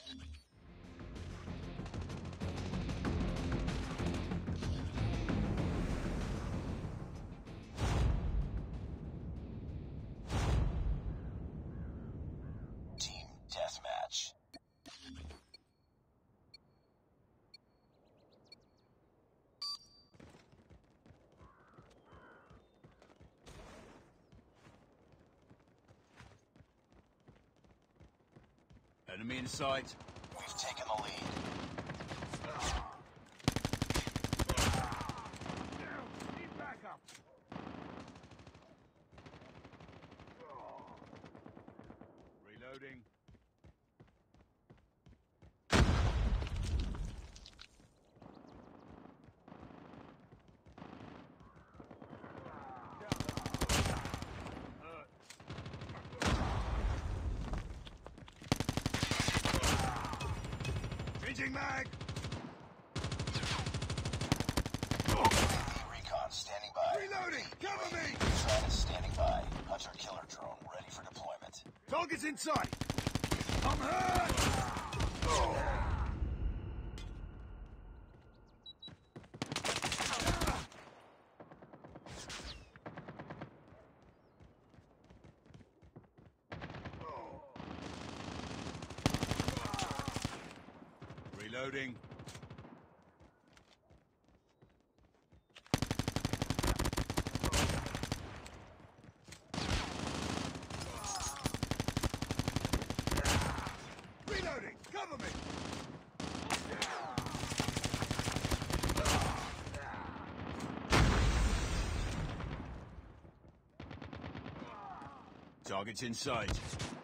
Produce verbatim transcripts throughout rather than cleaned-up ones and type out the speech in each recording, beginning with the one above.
Team deathmatch. Enemy in sight. We've taken the lead. Need backup. Reloading. Changing mag! Recon standing by. Reloading! Cover me! Trident is standing by. Hunter killer drone ready for deployment. Target's in sight! I'm hurt! Oh. Reloading. Reloading! Cover me! Target's in sight.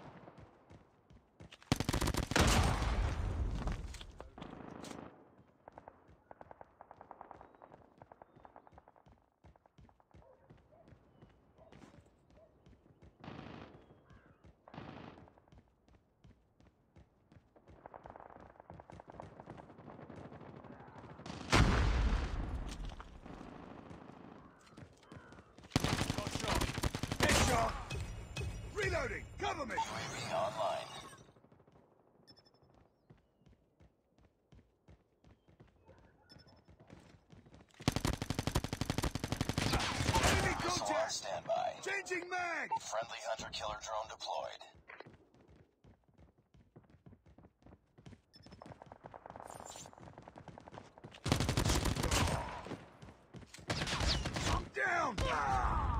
Headshot! Reloading! Cover me! U A V online. Enemy Missile on contact! standby. Changing mag! Friendly hunter killer drone deployed. I'm down! Ah!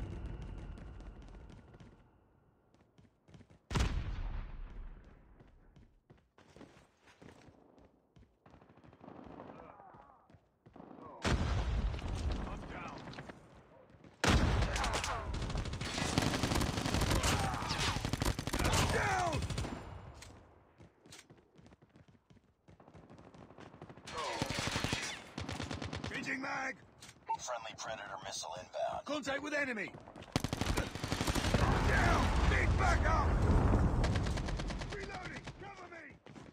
I'm down. Down! Changing mag! Friendly Predator missile inbound. Contact with enemy! Down! Need backup! Reloading! Cover me!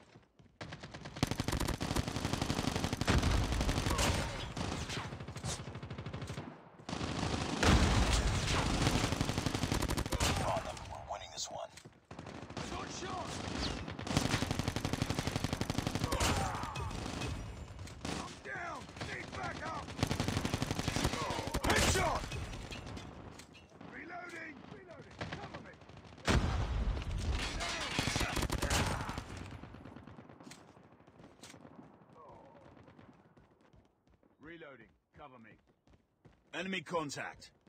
On them. We're winning this one. I got shot! I'm down! Need backup! Headshot! Reloading! Reloading! Cover me! Reloading. Cover me. Enemy contact.